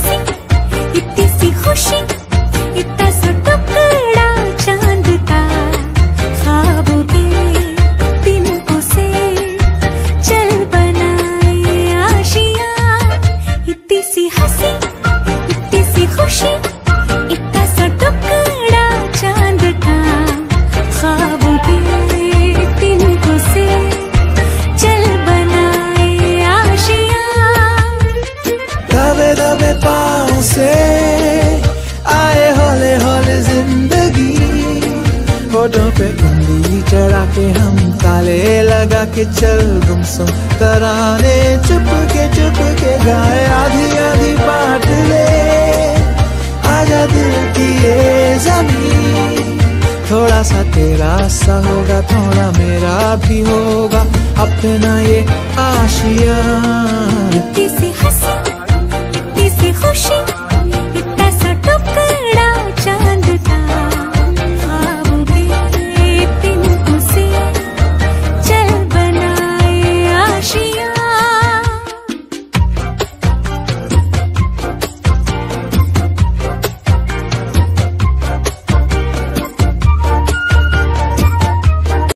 हंसी, इतनी सी खुशी, इतना सा टुकड़ा चांद का, ख्वाबों के तिनकों से चल बनाए आशियां। इतनी सी हंसी, इतनी सी खुशी, इतना सा टुकड़ा चांद का, ख्वाबों के तिनकों से चल बनाए आशियां। दबे दबे पाँव से आए हौले हौले जिंदगी, होठों पे उंगली चढ़ा के हम ताले लगा के चल गुमसुम तराने चुप के गाए। आधी आधी बांट ले आजा दिल की ये ज़मीन, थोड़ा सा तेरा सा होगा, थोड़ा मेरा भी होगा अपना ये आशियाँ। इतनी सी हंसी, इतनी सी खुशी,